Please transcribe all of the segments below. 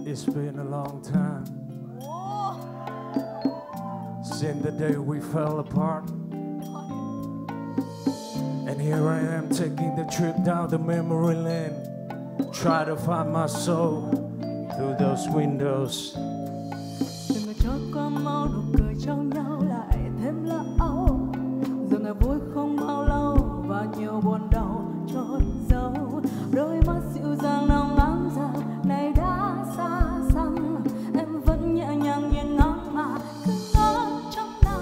It's been a long time since the day we fell apart. And here I am taking the trip down the memory lane, try to find my soul through those windows. Từng ngày trôi qua mau, nụ cười trong nhau lại thêm lỡ âu. Giờ ngày vui không bao lâu và nhiều buồn đau trôn giấu. Đôi mắt dịu dàng nồng ấm giờ này đã xa xăm. Em vẫn nhẹ nhàng nhìn ngắm mà cứ ngỡ trong năm.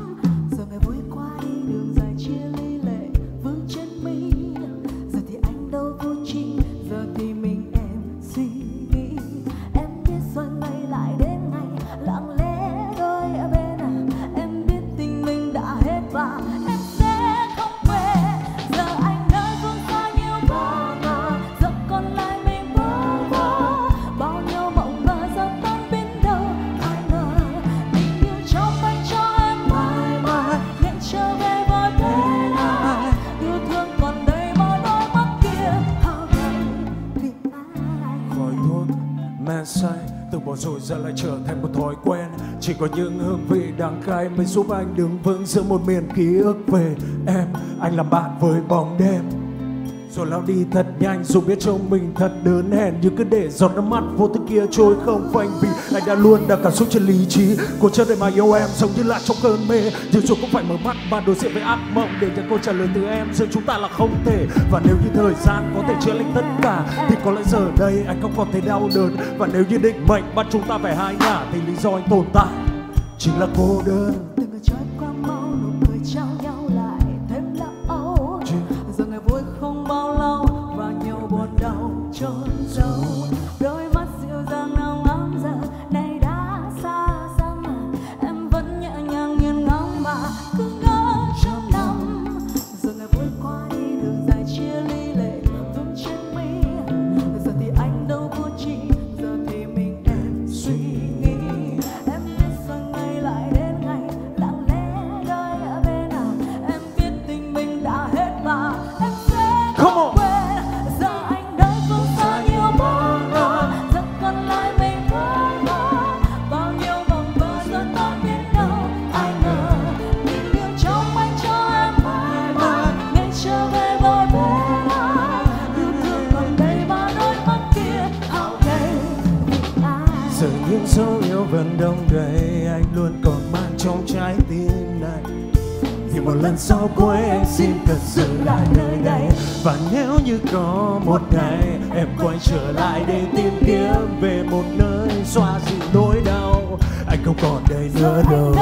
Giờ ngày vui qua đi đường dài chia ly lệ vương trên mi. Giờ thì anh đâu vô tri, giờ thì mình em suy nghĩ. Em biết rồi ngày lại đến ngày lặng lẽ đôi bên. Em biết tình mình đã hết và em sẽ không về. Giờ anh nơi phương xa nhiều bơ ngơ, giờ còn lại mình bơ vơ. Bao nhiêu mộng mơ giờ tan biến đâu ai ngờ. Tình yêu trong anh cho em mãi mãi, nguyện trở về với bên ai. Yêu thương còn đây mà đôi mắt kia hao gầy vì ai. Khói thuốc, men say, từ bỏ rồi giờ lại trở thành một thói quen. Chỉ có những hương vị đắng cay mới giúp anh đứng vững giữa một miền ký ức về em. Anh làm bạn với bóng đêm rồi lao đi thật nhanh, dù biết trông mình thật đớn hèn, nhưng cứ để giọt nước mắt vô thức kia trôi không phanh. Vì anh đã luôn đặt cảm xúc trên lý trí, cuộc chơi đời mà yêu em giống như là trong cơn mê. Nhưng rồi cũng phải mở mắt và đối diện với ác mộng để nhận câu trả lời từ em giữa chúng ta là không thể. Và nếu như thời gian có thể chữa lành tất cả thì có lẽ giờ đây anh không còn thấy đau đớn. Và nếu như định mệnh bắt chúng ta phải hai ngả thì lý do anh tồn tại chính là cô đơn. Từng ngày trôi qua mau, nụ cười trao nhau lại thêm lỡ âu. Giờ ngày vui không bao lâu và nhiều buồn đau trôn giấu. Đôi mắt dịu dàng nồng ấm giờ này đã xa xăm. Em vẫn nhẹ nhàng nhìn ngắm mà cứ ngỡ trong năm. Giờ ngày vui qua đi đường dài chia ly lệ vương trên mi. Giờ thì anh đâu vô tri, giờ thì mình em suy nghĩ. Em biết rồi ngày lại đến ngày lặng lẽ đôi ở bên nào. Em biết tình mình đã hết và em sẽ không quên. Giờ anh nơi phương xa nhiều bơ ngơ, giờ còn lại mình bơ ngơ. Bao nhiêu mộng mơ giờ tan biến đâu ai ngờ. Tình yêu trong anh cho em mãi mãi, ngày trở về với bên ai. Yêu thương còn đây mà đôi mắt kia hao gầy vì ai. Giờ những dấu yêu vẫn đông đầy, anh luôn còn mang trong trái tim này. Thì một lần sau cuối anh xin thật sự lại nơi đây. Và nếu như có một ngày em quay trở lại để tìm kiếm về một nơi xoa dịu nỗi đau, anh không còn đây nữa đâu.